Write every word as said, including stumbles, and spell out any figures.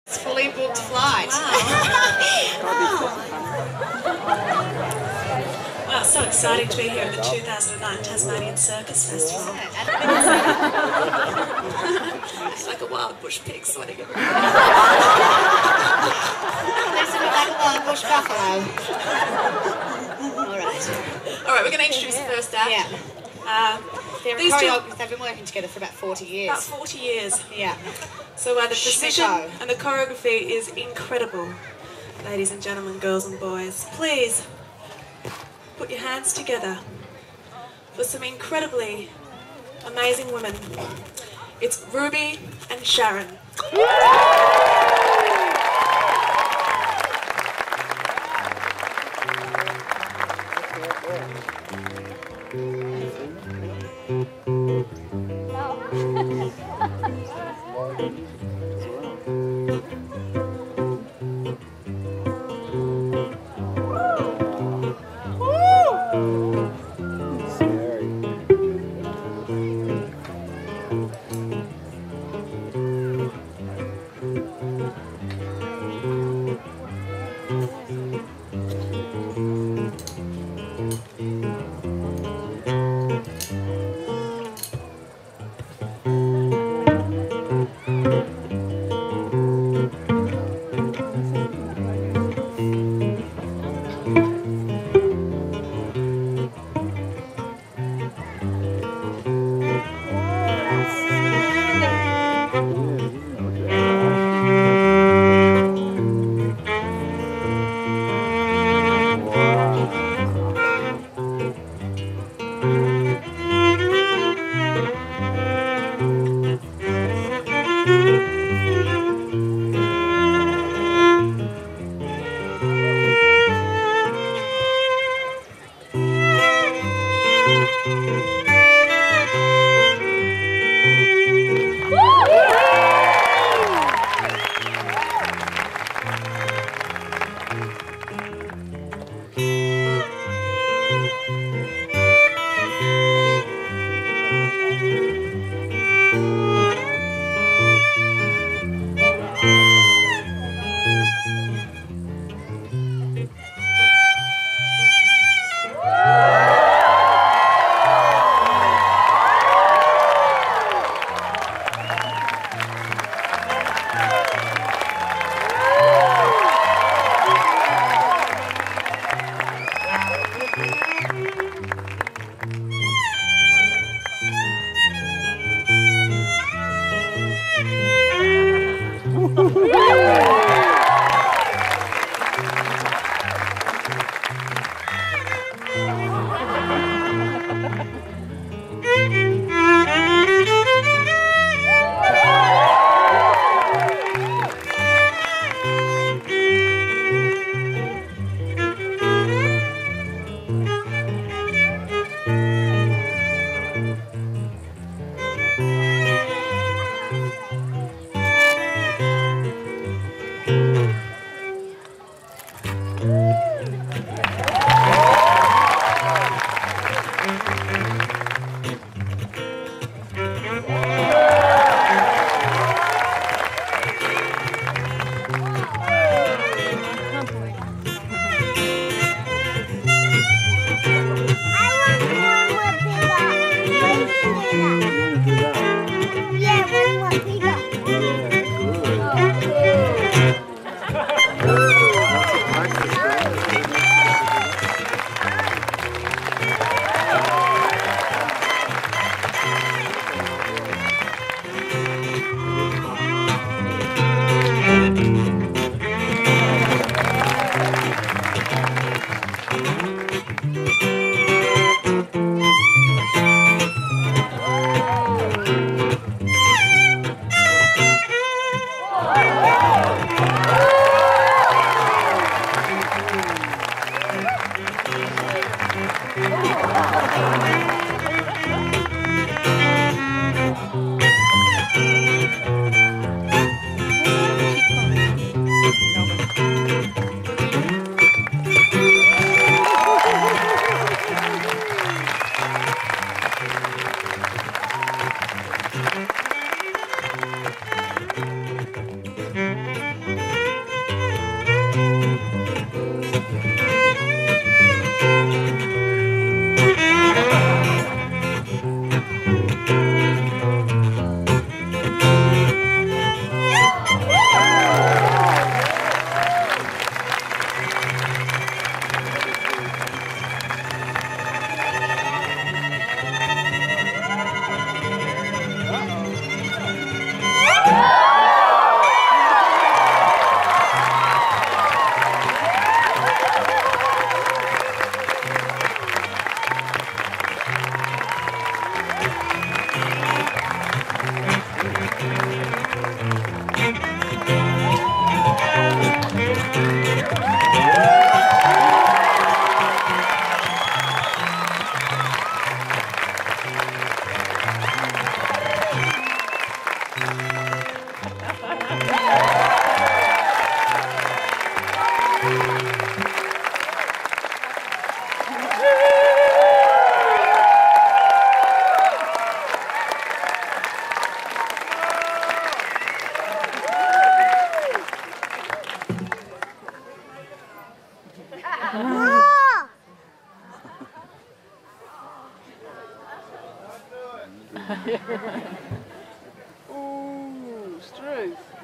It's fully booked flight. Wow, so exciting to be here at the two thousand nine Tasmanian Circus Festival. It's like a wild bush pig sweating everywhere. This is like a wild bush buffalo. Alright. Alright, we're going to introduce the first act. Yeah. Uh, They're these choreographers, two, they've been working together for about forty years. about forty years. Yeah. So uh, the precision Schmicko. and the choreography is incredible. Ladies and gentlemen, girls and boys, please put your hands together for some incredibly amazing women. It's Ruby and Sharon. move.